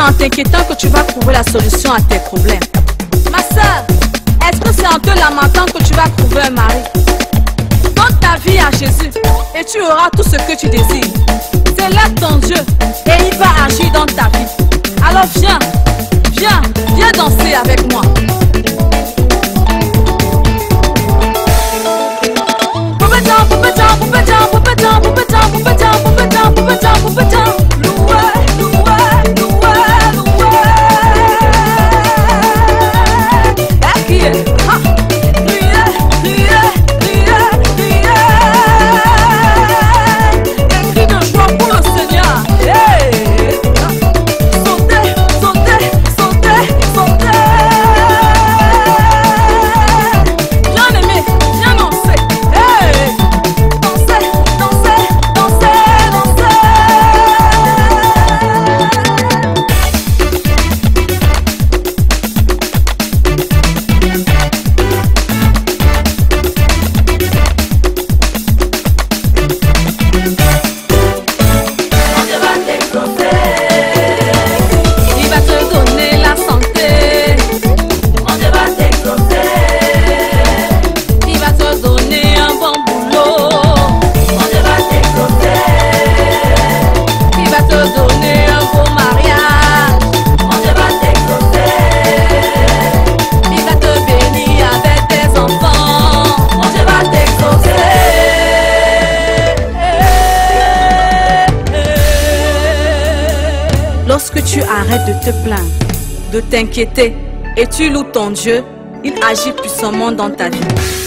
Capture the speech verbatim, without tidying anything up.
en t'inquiétant que tu vas trouver la solution à tes problèmes. Ma soeur, est-ce que c'est en te lamentant que tu vas trouver un mari? Donne ta vie à Jésus et tu auras tout ce que tu désires. C'est là ton Dieu et il va agir dans ta vie. Alors viens, viens, viens danser avec moi. Poupétan, poupétan, poupétan, poupétan, poupétan, poupétan, poupétan, poupétan, poupétan. Loué, loué, loué, loué. Eh, qui est? Ha! Riez, riez, riez, riez. Des cris de joie pour le Seigneur. Hey! Sautez, sautez, sautez, sautez. Bien aimé, viens danser. Hey! Dansez, dansez, dansez, dansez. Il va te donner la santé. Il va te donner un bon boulot. Il va te donner un beau mariage. Il va te bénir avec tes enfants. Lorsque tu arrêtes de te plaindre, de t'inquiéter et tu loues ton Dieu, il agit puissamment dans ta vie.